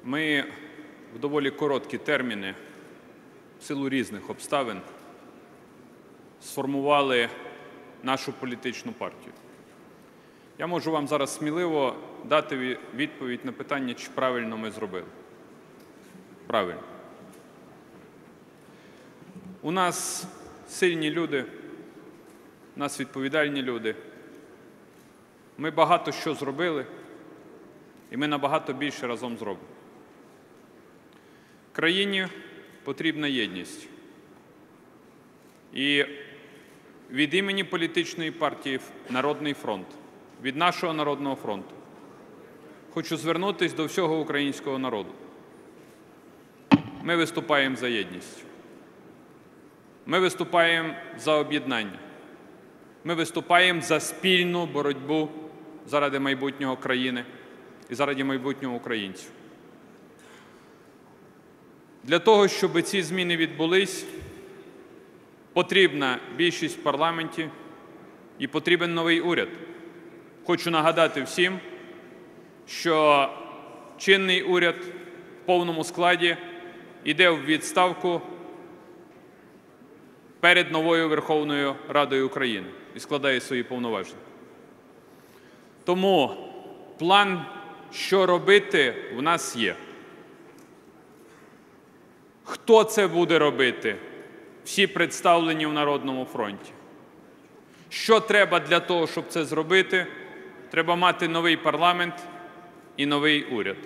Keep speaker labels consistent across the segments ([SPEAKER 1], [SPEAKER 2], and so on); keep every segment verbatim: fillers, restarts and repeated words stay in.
[SPEAKER 1] Ми в доволі короткі терміни, в силу різних обставин, сформували нашу політичну партію. Я можу вам зараз сміливо дати відповідь на питання, чи правильно ми зробили. Правильно. У нас сильні люди, у нас відповідальні люди. Ми багато що зробили, і ми набагато більше разом зробимо. Країні потрібна єдність. І від імені політичної партії «Народний фронт», від нашого Народного фронту, хочу звернутися до всього українського народу. Ми виступаємо за єдність. Ми виступаємо за об'єднання. Ми виступаємо за спільну боротьбу заради майбутнього країни і заради майбутнього українців. Для того, щоб ці зміни відбулись, потрібна більшість в парламенті і потрібен новий уряд. Хочу нагадати всім, що чинний уряд в повному складі йде в відставку перед новою Верховною Радою України і складає свої повноваження. Тому план, що робити, в нас є. Хто це буде робити? Всі представлені в Народному фронті. Що треба для того, щоб це зробити? Треба мати новий парламент і новий уряд.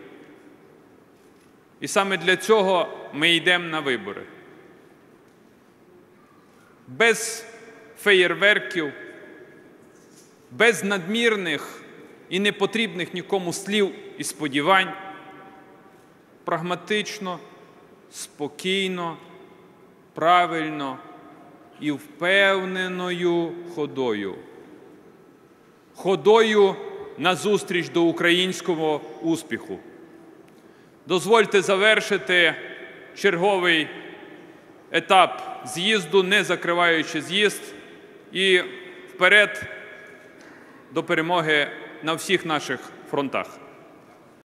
[SPEAKER 1] І саме для цього ми йдемо на вибори. Без феєрверків, без надмірних і непотрібних нікому слів і сподівань, прагматично, спокійно, правильно і впевненою ходою. Ходою назустріч до українського успіху. Дозвольте завершити черговий етап з'їзду, не закриваючи з'їзд, і вперед до перемоги на всіх наших фронтах.